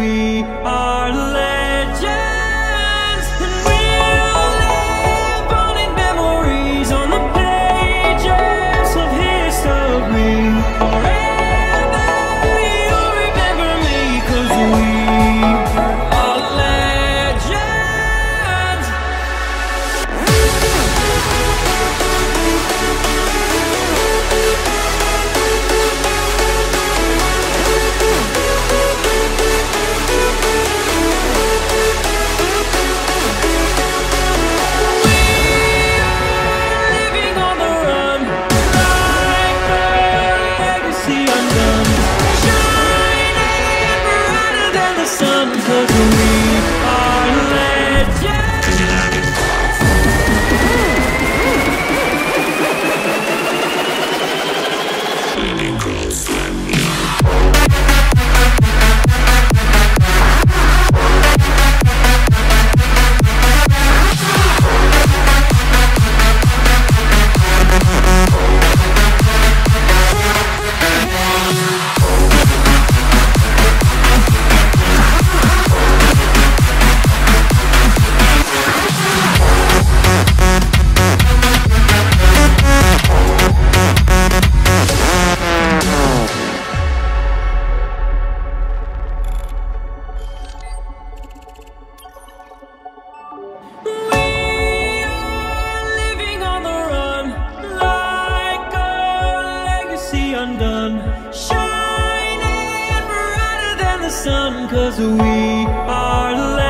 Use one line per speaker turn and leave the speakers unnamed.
we are legends. And we'll live on in memories on the pages of history. Forever you'll remember me, 'cause we are legends. Living on the run, like a legacy undone, shining brighter than the sun, 'cause we are legends. Undone, shining brighter than the sun, 'cause we are